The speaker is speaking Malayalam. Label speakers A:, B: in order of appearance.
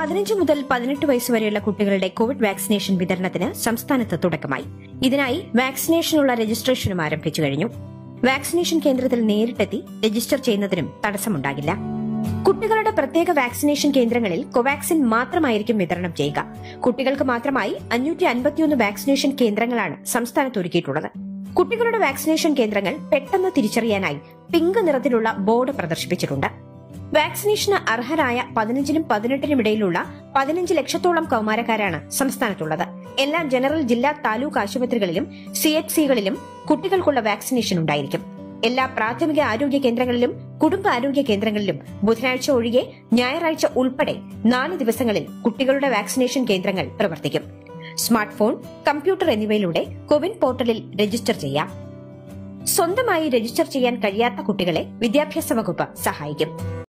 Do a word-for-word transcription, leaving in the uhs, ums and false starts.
A: പതിനഞ്ച് മുതൽ പതിനെട്ട് വയസ്സുവരെയുള്ള കുട്ടികളുടെ കോവിഡ് വാക്സിനേഷൻ വിതരണത്തിന് സംസ്ഥാനത്ത് തുടക്കമായി. ഇതിനായി വാക്സിനേഷനുള്ള രജിസ്ട്രേഷനും ആരംഭിച്ചു കഴിഞ്ഞു. വാക്സിനേഷൻ കേന്ദ്രത്തിൽ നേരിട്ടെത്തി രജിസ്റ്റർ ചെയ്യുന്നതിനും തടസ്സമുണ്ടാകില്ല. കുട്ടികളുടെ പ്രത്യേക വാക്സിനേഷൻ കേന്ദ്രങ്ങളിൽ കോവാക്സിൻ മാത്രമായിരിക്കും വിതരണം ചെയ്യുക. കുട്ടികൾക്ക് മാത്രമായി അഞ്ഞൂറ്റി അൻപത്തിയൊന്ന് വാക്സിനേഷൻ കേന്ദ്രങ്ങളാണ് സംസ്ഥാനത്ത് ഒരുക്കിയിട്ടുള്ളത്. കുട്ടികളുടെ വാക്സിനേഷൻ കേന്ദ്രങ്ങൾ പെട്ടെന്ന് തിരിച്ചറിയാനായി പിങ്ക് നിറത്തിലുള്ള ബോർഡ് പ്രദർശിപ്പിച്ചിട്ടുണ്ട്. വാക്സിനേഷന് അർഹരായ പതിനഞ്ചിനും പതിനെട്ടിനും ഇടയിലുള്ള പതിനഞ്ച് ലക്ഷത്തോളം കൌമാരക്കാരാണ് സംസ്ഥാനത്തുള്ളത്. എല്ലാ ജനറൽ ജില്ലാ താലൂക്ക് ആശുപത്രികളിലും സി എച്ച് സികളിലും കുട്ടികൾക്കുള്ള വാക്സിനേഷൻ ഉണ്ടായിരിക്കും. എല്ലാ പ്രാഥമിക ആരോഗ്യ കേന്ദ്രങ്ങളിലും കുടുംബ ആരോഗ്യ കേന്ദ്രങ്ങളിലും ബുധനാഴ്ച ഒഴികെ ഞായറാഴ്ച ഉൾപ്പെടെ നാല് ദിവസങ്ങളിൽ കുട്ടികളുടെ വാക്സിനേഷൻ കേന്ദ്രങ്ങൾ പ്രവർത്തിക്കും. സ്മാർട്ട് ഫോൺ, കമ്പ്യൂട്ടർ എന്നിവയിലൂടെ കോവിൻ പോർട്ടലിൽ രജിസ്റ്റർ ചെയ്യാം. സ്വന്തമായി രജിസ്റ്റർ ചെയ്യാൻ കഴിയാത്ത കുട്ടികളെ വിദ്യാഭ്യാസ വകുപ്പ് സഹായിക്കും.